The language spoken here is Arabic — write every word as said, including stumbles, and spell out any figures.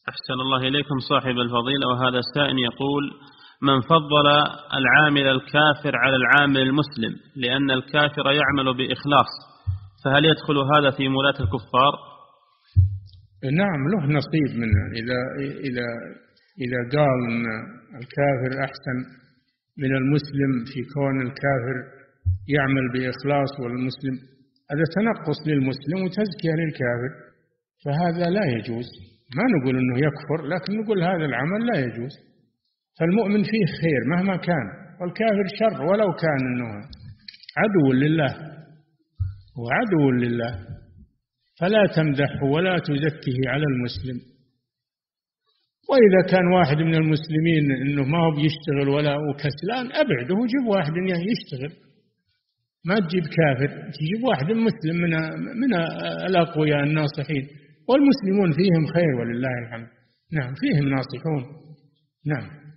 أحسن الله إليكم صاحب الفضيلة. وهذا السائل يقول: من فضل العامل الكافر على العامل المسلم لأن الكافر يعمل بإخلاص، فهل يدخل هذا في مولاة الكفار؟ نعم، له نصيب منه. إذا إذا إذا قال أن الكافر أحسن من المسلم في كون الكافر يعمل بإخلاص والمسلم، هذا تنقص للمسلم وتزكية للكافر، فهذا لا يجوز. ما نقول أنه يكفر، لكن نقول هذا العمل لا يجوز. فالمؤمن فيه خير مهما كان، والكافر شر ولو كان أنه عدو لله وعدو لله، فلا تمدحه ولا تزكيه على المسلم. وإذا كان واحد من المسلمين أنه ما هو بيشتغل ولا وكسلان، أبعده وجيب واحد يشتغل. ما تجيب كافر، تجيب واحد مسلم من من الأقوياء الناصحين، والمسلمون فيهم خير ولله الحمد. نعم، فيهم ناصحون. نعم.